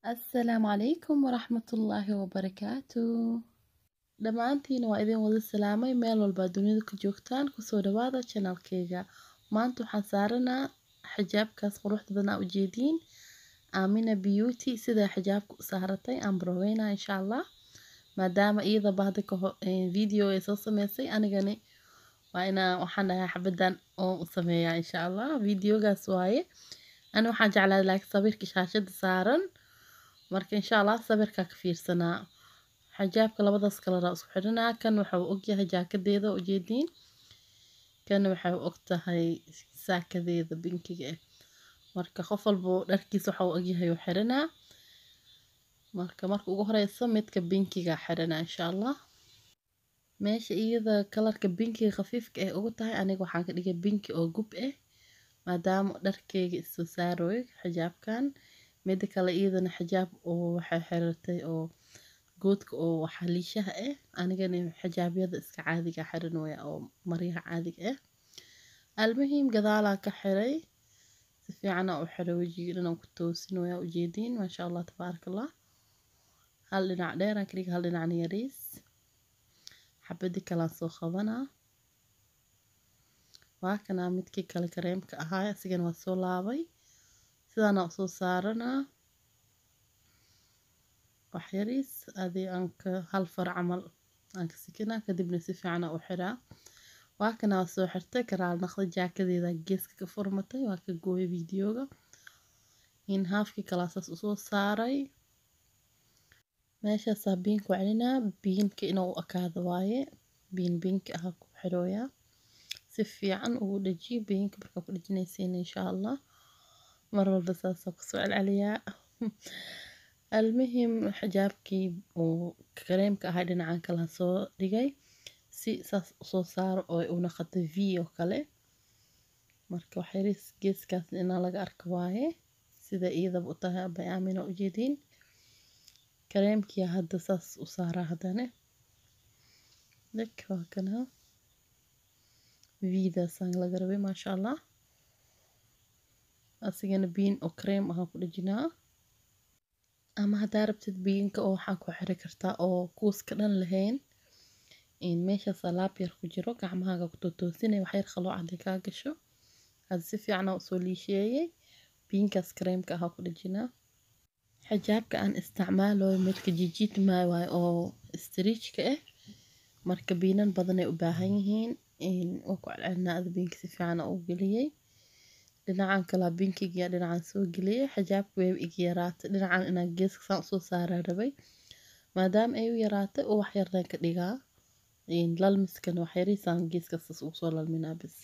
السلام عليكم ورحمة الله وبركاته. dhammaantiin waa idin wada salaamay meel walba dunida ka joogtaan kusoo dhawaada channelkayga. maanta waxaan saaranaa xijaabkaas quruxda badan aa ujeediin Amina Beauty sida xijaabka u saaratay aan barweynaa insha Allah, maadaama iyada bahda ka video ay soo sameysay anigani waxaan dhahay xabadan oo u sameeyaa insha Allah. videogaas waaye ani waxaan jeclaa laakiin sawirka shaashada saaran, marka insha Allah sawirka ka fiirsanaa. xijaabka labadaas kala isku xidhanaa, kan waxa uu ogyahay jaakadeeda ujeediin, kan waxa uu ogtahay saakadeeda binkiga ah. marka qof walba dharkiisa waxa uu ogyahay uu xidhanaa. marka ugu horeyso midka binkiga xidhanaa insha Allah. meesha iyada kalarka binkiga khafiifka ah ugu tahay aniga waxaan ka dhigay binki oo gub ah maadaama dharkayga isoo saarooy xijaabkan. mida kale iyadana xijaab oo waxay xiratay oo goodka oo waxa liishaha ah, anigana xijaabyada iska caadiga xiran way oo maryaha caadiga ah. almuhiim gadaalaa ka xiray si fiican u xiray, wajiga dhan ku toosin way ujeediin masha Allah tabarakallah. hal dhinac dheer aan ka dhigay, hal dhinac yariis. xabadi kala soo qabanaa, waa kana midkii kale kareemka ahaa asigana waa soo laabay sidaan u soo saaranaa wax yariis adii anka hal far camal aan ka sikinaa, kadibna si fiican u xiraa. waa kana soo xirtay karaal naqda jaakadeeda geeska ka furmatay, waa ka gooyay videoga in halfki kalaasas u soo saaray. meesha saabiin ku celinaa biinka inuu akaado waaye, biinka ah ku xirooya si fiican ugu dhajiyo biinka marka ku dhajinaysiin insha Allah. mar walba saas ku soo celceliyaa. almuhiim xijaabkii oo kareemka ahaa dhinacan kala soo dhigay si saas u soo saaro oo u noqoto v oo kale. marka wax yariis geeskaas in laga arko waaye sida iyadaba u tahay bay Amina ujeediin. kareemkii hadda saas u saaraa hadane waa kana vidaasaan laga rabay masha Allah. asigana biin oo kareem ah ku dhajinaa, ama haddaa rabtid biinka oo waxaa ku xiri kartaa oo kuuska dhan lahayn in meeshaas alaab yar ku jiro gacmahaaga ku toosinay wax yar qaloo cad ka gasho had si fiican u soo liisheeyay biinkaas kareemka ah ku dhajinaa. xijaabka aan isticmaalo midka jijiidma waaye oo stretchka ah, marka biinan badan ay u baahan yihiin in oo ku celcelinaa biinka si fiican u geliyay. dhinacan kala binkiga dhinacan soo geliyay xijaabka way igi yaraatay dhinacan inaan geeska saan soo saaraa rabay, maadaama ay u yaraatay oo wax yar ka dhigaa in lalmiskan wax yariisaan geeska saas ugu soo lalminaa bis.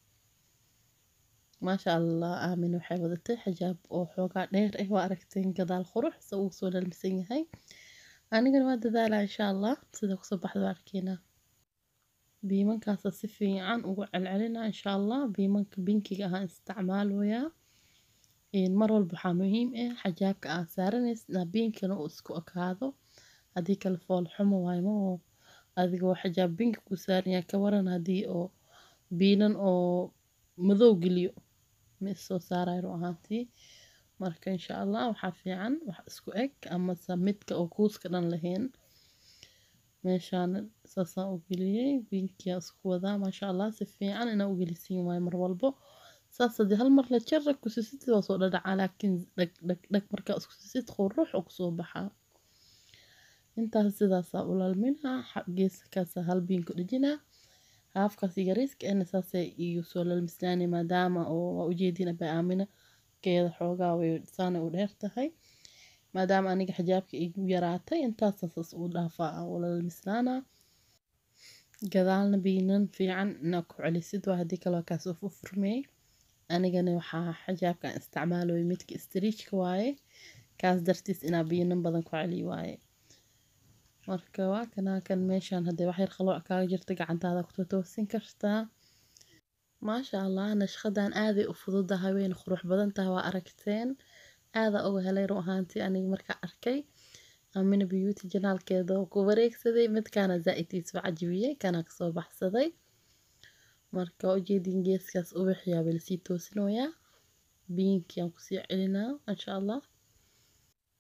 masha Allah Amina waxay wadatay xijaab oo xoogaa dheer ah, waa aragteen gadaal qurux soo ugu soo lalmisan yahay. anigana waa dadaalaa insha Allah sida ku soo baxdo arkeena. biimankaas si fiican ugu celcelinaa insha Allah. biimanka binkiga ah isticmaaloyaa in mar walba waxa muhiim ah xijaabka aad saaranaysid biinkana uu isku akaado, hadii kale fool xumo waayo ma adigoo xijaab binki ku saaran yahay ka waran hadii oo biinan oo madow geliyo ma soo saarayo ahaantii. marka insha Allah waxa fiican wax isku eg ama midka oo kuuska dhan lahayn. meeshaan saasaan u geliyay binkiga isku wadaa masha Allah si fiican inaa u gelisiin waayo mar walbo saas hadii hal mar la jarra ku sisid waa soo dhacaa, laakiin dhag marka isku sisid qurux oo ku soo baxaa. intaas sidaas u lalminaa geeskaas hal biin ku dhajinaa, haafkaas yariiska ee saasay iyo soo lalmisnaani maadaama oo ujeedina bay Amina keeda xoogaa way saan u dheer tahay, maadaama aniga xijaabka igu yaraatay intaas saas u dhaafaa oo lalmisnaana. gadaalna biinan fiican inaa ku celisid waa hadii kale ka soo furmay. anigana waxaa xijaabkan isticmaaloy midka stretchka waaye kaas dartiis inaa biinan badan ku celi waaye. marka waa kana kan meeshaan hadii wax yar qaloo kaaga jirta gacantaada ku toosin kartaa. masha Allah nashqadan aad ay u fududahay weyn qurux badan tahay waa aragteen aad uga helay ruuxaantii aniga marka arkay Amina Beauty janaalkeeda ku wareegsaday midkaana zaaidiis wacjibiyay kana ka soo baxsaday. marka ujeedin geeskaas u bixiyaa bal si toosinooya biinki aan ku sii celinaa insha Allah.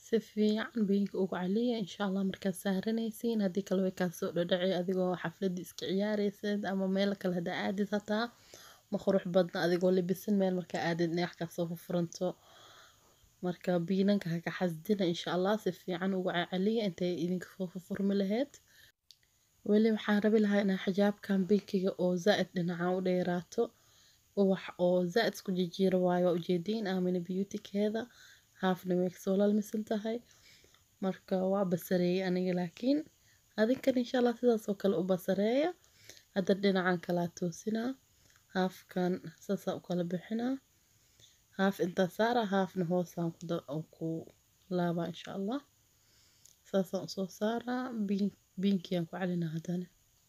fiican biinka ugu caliya insha Allah markaad saaranaysiin haddii kale way kaa soo dhadhacay adigoo xafladii iska ciyaaraysid ama meel kale hada aadid hataa ma qurux badna adigoo labisan meel markaa aadid dhinac ka soo furanto marka biinanka ha ka xasdina insha Allah si fiican ugu caliya intay idinka soo furmi lahayd weli waxaan rabi lahaa inaan xijaabkan binkiga oo zaid dhinaca u dheeraato oo zaid isku jijiiro waayo ujeediin Aamina Beauty keeda haafna way soo lalmisan tahay marka waa basareeyay aniga laakiin adinkan insha Allah sidaas oo kale u basareeya hadda dhinacan kala toosinaa haafkan saasa u kala bixinaa haaf inta saara haafna hoosaan ku laaba insha Allah saasa soo saara biinkiyan ku calinaa hadana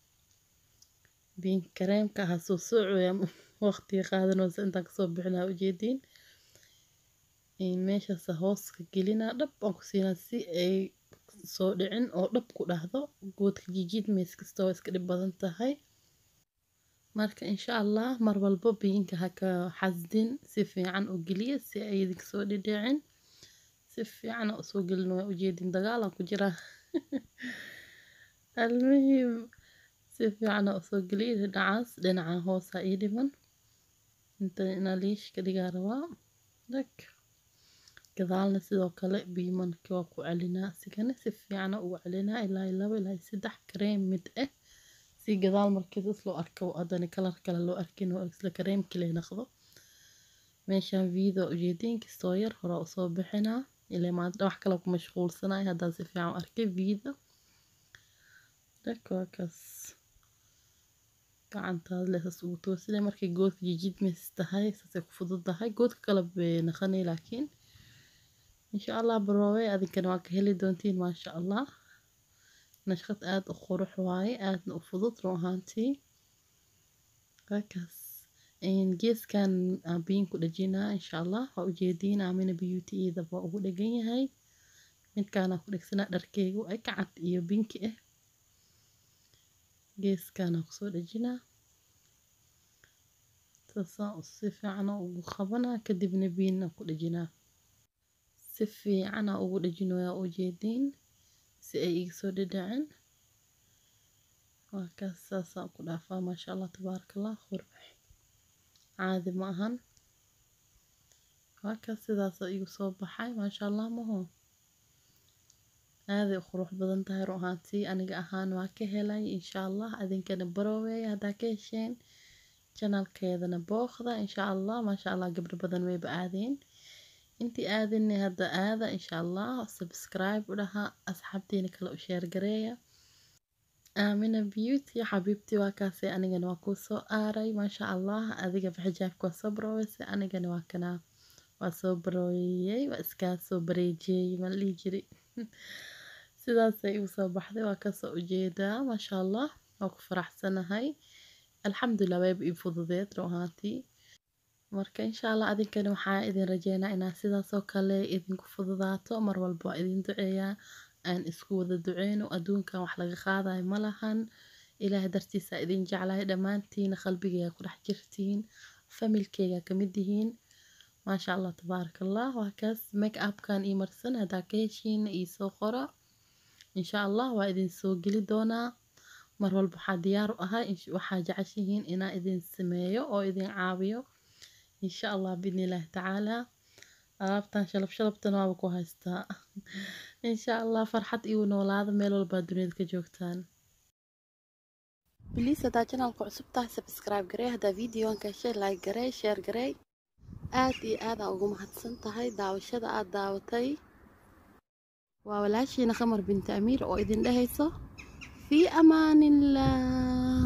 biin kareemka ha soo socoya waqti qaadanaysa inta ka soo bixinaa ujeediin meeshaas hoos ka gelinaa dhab aan ku siinaa si ay soo dhicin oo dhab ku dhahdo goodka jijid mees kasta iska dhib badan tahay marka insha Allah mar walba biinka ha ka xasdin si fiican u geliya si ay idinka soo dhicin si fiican u soo gelin way ujeedin dagaal aan ku jiraa almuhim si fiican u soo geliya dhinaca hoos ay dhiman inta ina liish ka dhigaa rabaa dak gadaalna sidoo kale biimanka waa ku calinaa sigana si fiican ugu calinaa ilaa 2 ilaa 3 kareem mid ah si gadaal markii loo arko adana kalar kale loo arkin oo isla kareem kale noqdo meeshan video ujeedin kastoo yar hore u soo bixinaa ilaa ma wax kale ku mashquulsanahay hadda si fiican arkay video dakwakas gacantaada leesas ugu toosinay markii goodka jijid mees tahay saasay ku fududahay goodka kala beenaqanay laakiin insha Allah barowe adinkana waa ka heli doontiin ma sha Allah nashqad aad u qurux waaye aadna u fudud ruuxantii kaas geeskan biin ku dhajinaa insha Allah waa ujeediin Aamina Beauty ida waa ugu dhagan yahay midkaana ku dhagsanaa dharkeygu ay ka cad iyo binki ah geeskan ku soo dhajinaa saasa si fiican ugu qabanaa kadibna biinna ku dhajinaa si fiican ugu dhajinaya ujeediin si ay iga soo dhadhacin waa kaas saasa ku dhaafaa ma sha Allah tabarakallah qurux caadi ma ahan waa kaas sidaas igu soo baxay ma sha Allah maho aad ay qurux badan tahay ruuxantii aniga ahaan waa ka helay insha Allah adinkana barowe hada ka hesheen channelkeedana booqda insha Allah ma sha Allah gabdho badan way baadeen intii aadinay hadda aada insha Allah subscribe u dhaha asxaabteena kale u share gareeya Aamina Beauty xabiibti waa kaasay anigana waa ku soo aaray ma sha Allah adiga xijaabka waa soo baroweysay anigana waa kana waa soo baroeyay waa iska soo bareejiyay ma li jiri sidaas ay u soo baxday waa ka soo ujeedaa ma sha Allah waa ku faraxsanahay alxamdulillah way ii fududeed ruuxantii marka insha Allah adinkana waxaa idin rajeynaa inaa sidaas oo kale idinku fududaato mar walba idin duceeyaa aan isku wada duceyno adduunkan wax laga qaadayo ma lahan ilaahay dartiisa idin jeclahay dhamaantiin qalbigayga ku dhex jirtiin familkayga kamid yihiin ma sha Allah tabarakallah waa kaas make up kan ii marsan hada ka heshiin ii soo qora insha Allah waa idin soo geli doonaa mar walba waxaa diyaar u ahay waxaa jeceshihiin inaa idin sameeyo oo idin caawiyo insha Allah باذن الله تعالى alaabtan shalabtan waa ku haystaa insha Allah farxad iyo noolaada meel walba dunida ka joogtaan please hada channelka cusub tahay subscribe garee hada videoanka like garee share garee aad iyo aad ugu mahadsan tahay daawashada aad daawatay waa walaashiina Qamar bint Amiir oo idin dhahayso fi amaanillah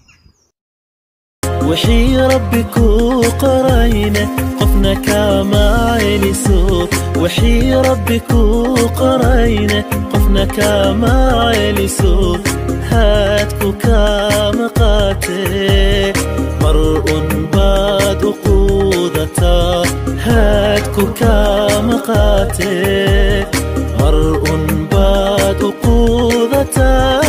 وحي ربك قرينا قفنا كما يلسوك وحي ربك قرينا قفنا كما يلسوك هاتكو كما قاتل مرء بعد قوضتا هاتكو كما قاتل مرء بعد قوضتا